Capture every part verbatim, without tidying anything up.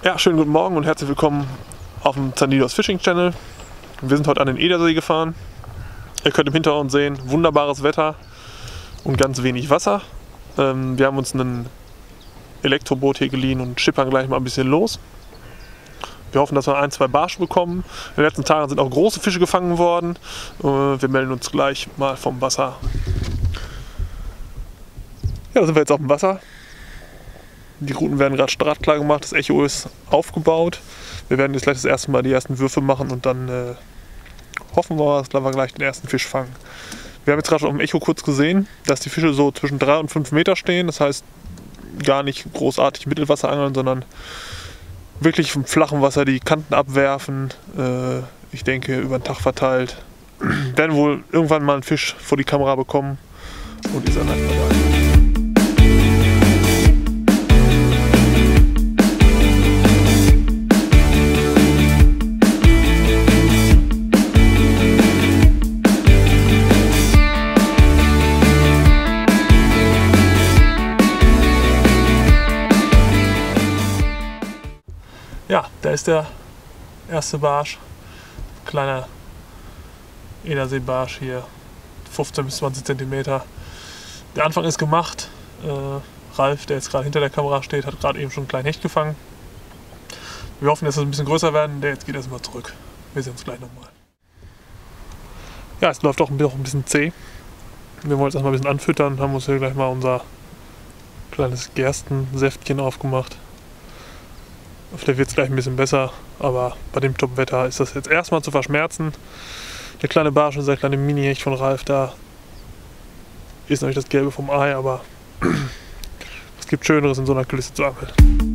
Ja, schönen guten Morgen und herzlich willkommen auf dem Zandidos Fishing Channel. Wir sind heute an den Edersee gefahren. Ihr könnt im Hintergrund sehen, wunderbares Wetter und ganz wenig Wasser. Ähm, wir haben uns ein Elektroboot hier geliehen und schippern gleich mal ein bisschen los. Wir hoffen, dass wir ein, zwei Barsche bekommen. In den letzten Tagen sind auch große Fische gefangen worden. Äh, wir melden uns gleich mal vom Wasser. Ja, da sind wir jetzt auf dem Wasser. Die Routen werden gerade startklar gemacht, das Echo ist aufgebaut. Wir werden jetzt gleich das erste Mal die ersten Würfe machen und dann äh, hoffen wir, dass wir gleich den ersten Fisch fangen. Wir haben jetzt gerade schon auf dem Echo kurz gesehen, dass die Fische so zwischen drei und fünf Meter stehen. Das heißt, gar nicht großartig Mittelwasser angeln, sondern wirklich vom flachen Wasser die Kanten abwerfen. Äh, ich denke, über den Tag verteilt. Wir werden wohl irgendwann mal einen Fisch vor die Kamera bekommen und ist dann einfach dabei. Ja, da ist der erste Barsch, kleiner Edersee-Barsch hier, fünfzehn bis zwanzig Zentimeter. Der Anfang ist gemacht. Äh, Ralf, der jetzt gerade hinter der Kamera steht, hat gerade eben schon einen kleinen Hecht gefangen. Wir hoffen, dass es ein bisschen größer werden. Der jetzt geht erstmal zurück. Wir sehen uns gleich nochmal. Ja, es läuft auch ein bisschen zäh. Wir wollen jetzt erstmal ein bisschen anfüttern, haben uns hier gleich mal unser kleines Gerstensäftchen aufgemacht. Vielleicht wird es gleich ein bisschen besser, aber bei dem Top-Wetter ist das jetzt erstmal zu verschmerzen. Der kleine Barsch und der kleine Mini-Hecht von Ralf, da ist noch nicht das Gelbe vom Ei, aber es gibt Schöneres in so einer Kulisse zu angeln.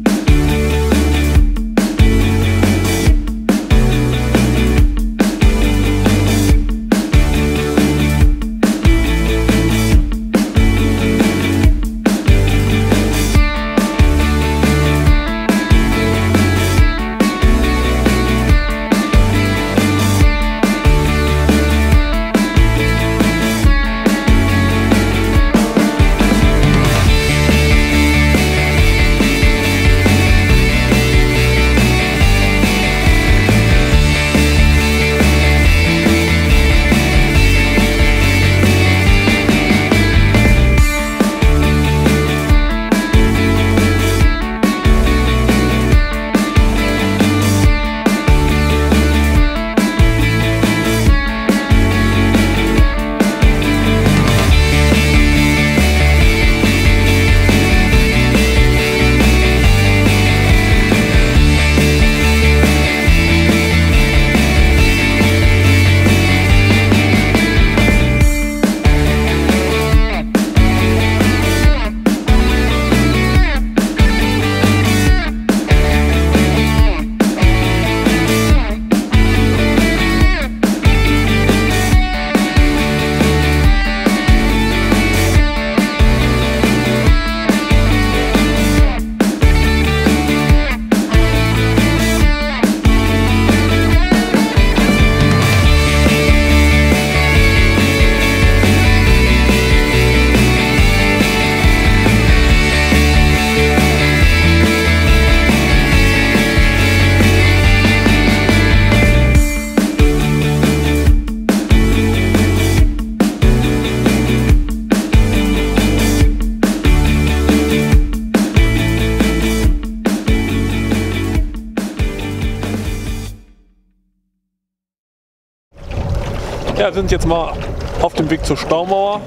Ja, wir sind jetzt mal auf dem Weg zur Staumauer.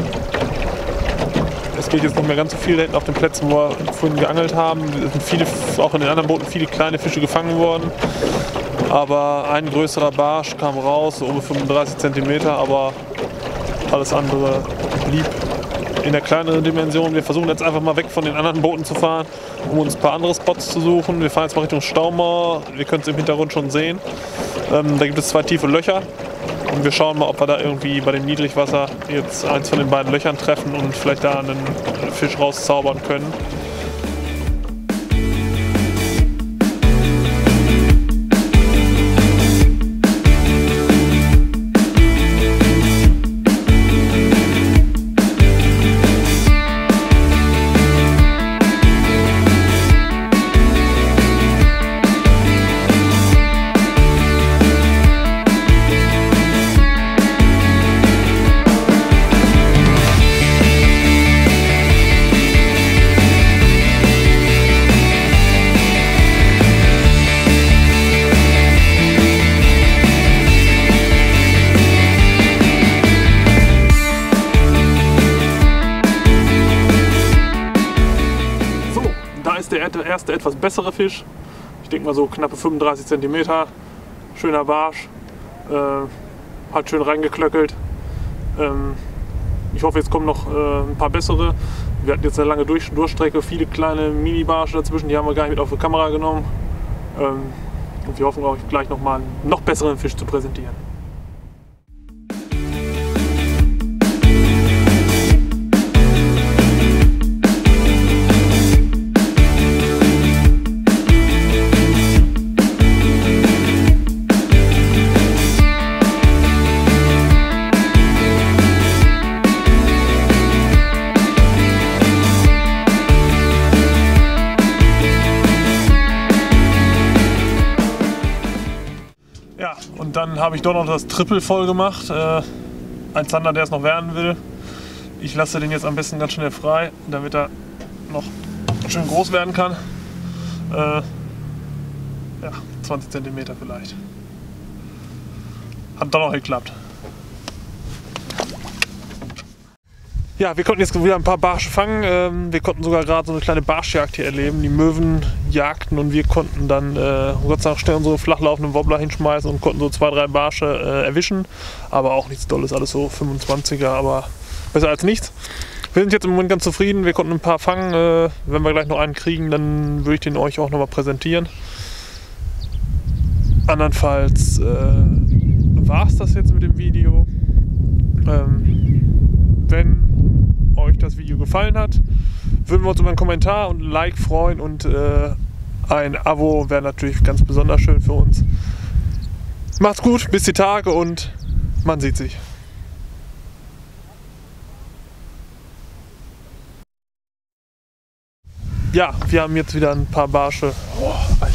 Es geht jetzt nicht mehr ganz so viel da hinten auf den Plätzen, wo wir vorhin geangelt haben. Es sind viele, auch in den anderen Booten viele kleine Fische gefangen worden. Aber ein größerer Barsch kam raus, so um fünfunddreißig Zentimeter, aber alles andere blieb in der kleineren Dimension. Wir versuchen jetzt einfach mal weg von den anderen Booten zu fahren, um uns ein paar andere Spots zu suchen. Wir fahren jetzt mal Richtung Staumauer. Wir können es im Hintergrund schon sehen. Ähm, da gibt es zwei tiefe Löcher. Und wir schauen mal, ob wir da irgendwie bei dem Niedrigwasser jetzt eins von den beiden Löchern treffen und vielleicht da einen Fisch rauszaubern können. der erste etwas bessere Fisch. Ich denke mal so knappe fünfunddreißig Zentimeter. Schöner Barsch. Äh, hat schön reingeklöckelt. Ähm, ich hoffe, jetzt kommen noch äh, ein paar bessere. Wir hatten jetzt eine lange Durch Durchstrecke, viele kleine Mini-Barsche dazwischen, die haben wir gar nicht mit auf die Kamera genommen. Ähm, und wir hoffen, euch gleich noch mal einen noch besseren Fisch zu präsentieren. Ja, und dann habe ich doch noch das Triple voll gemacht. Äh, ein Zander, der es noch werden will. Ich lasse den jetzt am besten ganz schnell frei, damit er noch schön groß werden kann. Äh, ja, zwanzig Zentimeter vielleicht. Hat doch noch geklappt. Ja, wir konnten jetzt wieder ein paar Barsche fangen. Wir konnten sogar gerade so eine kleine Barschjagd hier erleben. Die Möwen jagten und wir konnten dann äh, Gott sei Dank schnell unsere flachlaufenden Wobbler hinschmeißen und konnten so zwei, drei Barsche äh, erwischen. Aber auch nichts Dolles, alles so fünfundzwanziger, aber besser als nichts. Wir sind jetzt im Moment ganz zufrieden. Wir konnten ein paar fangen. Äh, wenn wir gleich noch einen kriegen, dann würde ich den euch auch noch mal präsentieren. Andernfalls äh, war es das jetzt mit dem Video. Ähm, wenn euch das Video gefallen hat, würden wir uns über einen Kommentar und ein Like freuen und äh, ein Abo wäre natürlich ganz besonders schön für uns. Macht's gut, bis die Tage und man sieht sich. Ja, wir haben jetzt wieder ein paar Barsche. Oh,